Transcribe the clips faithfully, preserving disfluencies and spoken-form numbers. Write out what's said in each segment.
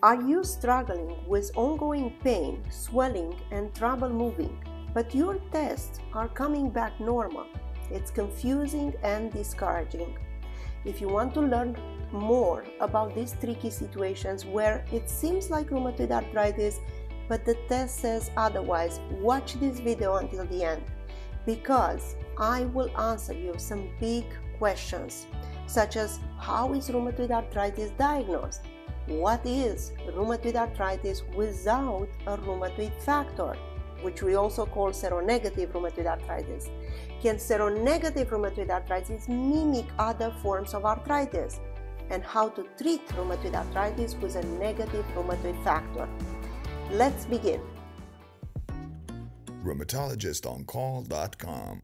Are you struggling with ongoing pain, swelling, and trouble moving, but your tests are coming back normal? It's confusing and discouraging. If you want to learn more about these tricky situations where it seems like rheumatoid arthritis, but the test says otherwise, watch this video until the end, because I will answer you some big questions, such as how is rheumatoid arthritis diagnosed? What is rheumatoid arthritis without a rheumatoid factor, which we also call seronegative rheumatoid arthritis? Can seronegative rheumatoid arthritis mimic other forms of arthritis? And how to treat rheumatoid arthritis with a negative rheumatoid factor. Let's begin. Rheumatologist on call dot com.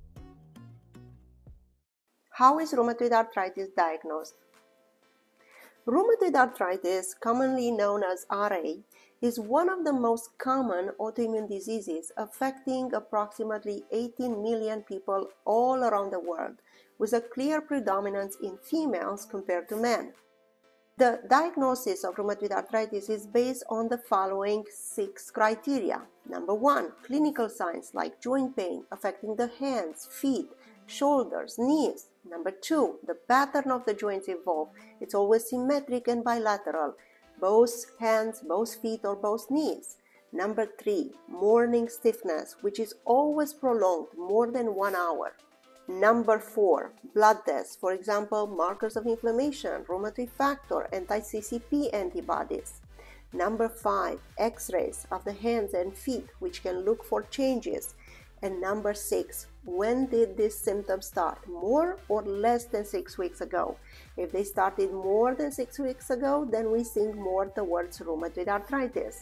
How is rheumatoid arthritis diagnosed? Rheumatoid arthritis, commonly known as R A, is one of the most common autoimmune diseases affecting approximately eighteen million people all around the world, with a clear predominance in females compared to men. The diagnosis of rheumatoid arthritis is based on the following six criteria. Number one, clinical signs like joint pain affecting the hands, feet, shoulders, knees. Number two, the pattern of the joints involved. It's always symmetric and bilateral, both hands, both feet, or both knees. Number three, morning stiffness, which is always prolonged more than one hour. Number four, blood tests, for example, markers of inflammation, rheumatoid factor, anti-C C P antibodies. Number five, x-rays of the hands and feet, which can look for changes. And number six, when did these symptoms start? More or less than six weeks ago? If they started more than six weeks ago, then we think more towards rheumatoid arthritis.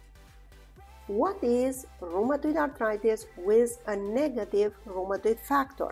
What is rheumatoid arthritis with a negative rheumatoid factor?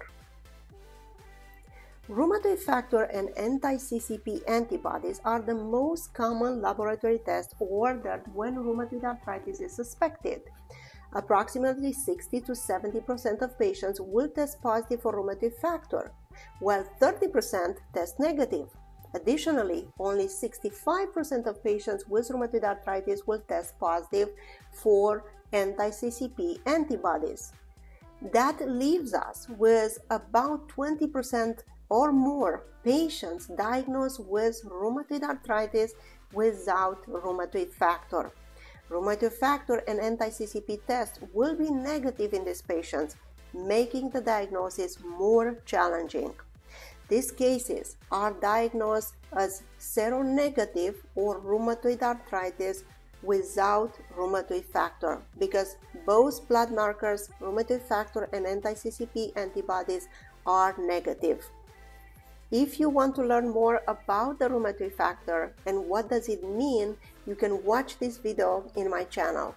Rheumatoid factor and anti-C C P antibodies are the most common laboratory tests ordered when rheumatoid arthritis is suspected. Approximately sixty to seventy percent of patients will test positive for rheumatoid factor, while thirty percent test negative. Additionally, only sixty-five percent of patients with rheumatoid arthritis will test positive for anti-C C P antibodies. That leaves us with about twenty percent or more patients diagnosed with rheumatoid arthritis without rheumatoid factor. Rheumatoid factor and anti-C C P tests will be negative in these patients, making the diagnosis more challenging. These cases are diagnosed as seronegative or rheumatoid arthritis without rheumatoid factor because both blood markers, rheumatoid factor and anti-C C P antibodies, are negative. If you want to learn more about the rheumatoid factor and what does it mean, you can watch this video in my channel.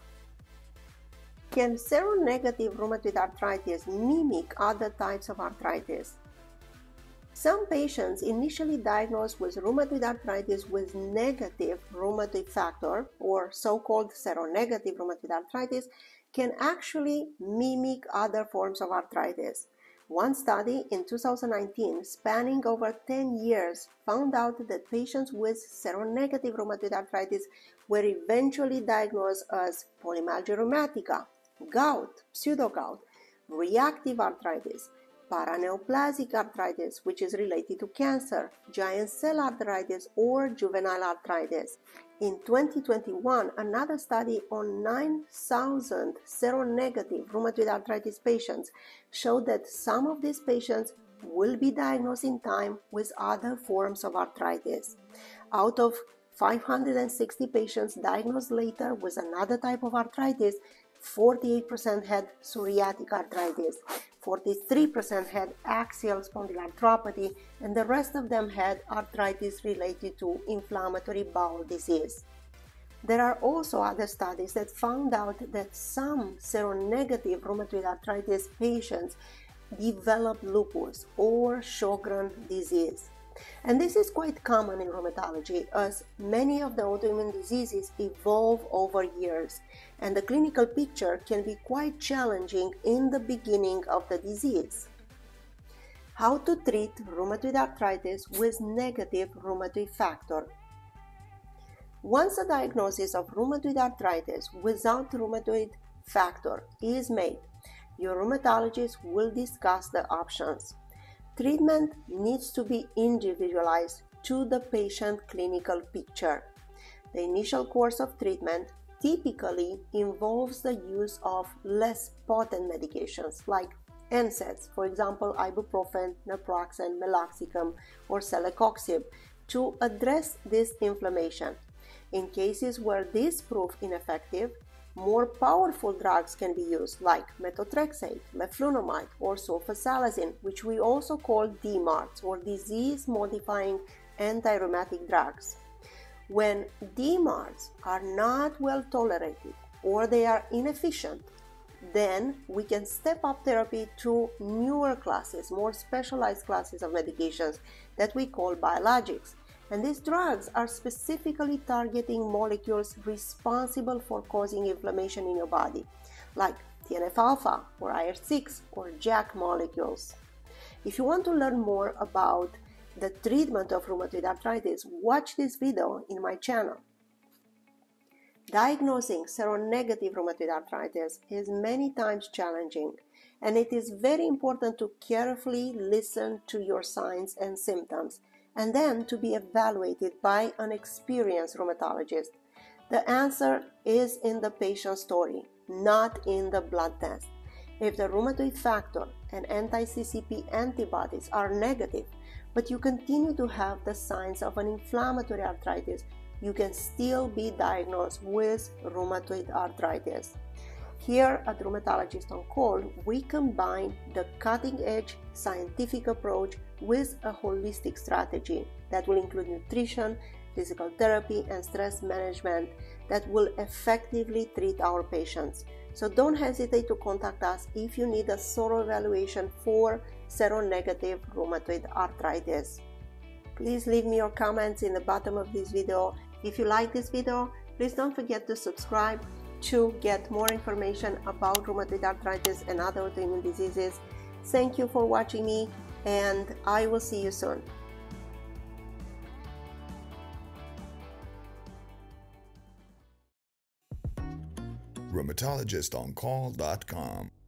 Can seronegative rheumatoid arthritis mimic other types of arthritis? Some patients initially diagnosed with rheumatoid arthritis with negative rheumatoid factor, or so-called seronegative rheumatoid arthritis, can actually mimic other forms of arthritis. One study in two thousand nineteen, spanning over ten years, found out that patients with seronegative rheumatoid arthritis were eventually diagnosed as polymyalgia rheumatica, gout, pseudogout, reactive arthritis, paraneoplastic arthritis, which is related to cancer, giant cell arthritis, or juvenile arthritis. In twenty twenty-one, another study on nine thousand seronegative rheumatoid arthritis patients showed that some of these patients will be diagnosed in time with other forms of arthritis. Out of five hundred sixty patients diagnosed later with another type of arthritis, forty-eight percent had psoriatic arthritis, forty-three percent had axial spondyloarthropathy, and the rest of them had arthritis related to inflammatory bowel disease. There are also other studies that found out that some seronegative rheumatoid arthritis patients develop lupus or Sjogren disease. And this is quite common in rheumatology, as many of the autoimmune diseases evolve over years, and the clinical picture can be quite challenging in the beginning of the disease. How to treat rheumatoid arthritis with negative rheumatoid factor? Once a diagnosis of rheumatoid arthritis without rheumatoid factor is made, your rheumatologist will discuss the options. Treatment needs to be individualized to the patient clinical picture. The initial course of treatment typically involves the use of less potent medications like N SAIDs, for example, ibuprofen, naproxen, meloxicam, or celecoxib, to address this inflammation. In cases where this proves ineffective, more powerful drugs can be used like methotrexate, leflunomide, or sulfasalazine, which we also call D MARDs or disease-modifying anti-rheumatic drugs. When D MARDs are not well tolerated or they are inefficient, then we can step up therapy to newer classes, more specialized classes of medications that we call biologics. And these drugs are specifically targeting molecules responsible for causing inflammation in your body, like T N F alpha or I L six or JAK molecules. If you want to learn more about the treatment of rheumatoid arthritis, watch this video in my channel. Diagnosing seronegative rheumatoid arthritis is many times challenging, and it is very important to carefully listen to your signs and symptoms, and then to be evaluated by an experienced rheumatologist. The answer is in the patient story, not in the blood test. If the rheumatoid factor and anti-C C P antibodies are negative, but you continue to have the signs of an inflammatory arthritis, you can still be diagnosed with rheumatoid arthritis. Here at Rheumatologist OnCall, we combine the cutting-edge scientific approach with a holistic strategy that will include nutrition, physical therapy, and stress management that will effectively treat our patients. So don't hesitate to contact us if you need a thorough evaluation for seronegative rheumatoid arthritis. Please leave me your comments in the bottom of this video. If you like this video, please don't forget to subscribe to get more information about rheumatoid arthritis and other autoimmune diseases. Thank you for watching me, and I will see you soon. Rheumatologist On Call dot com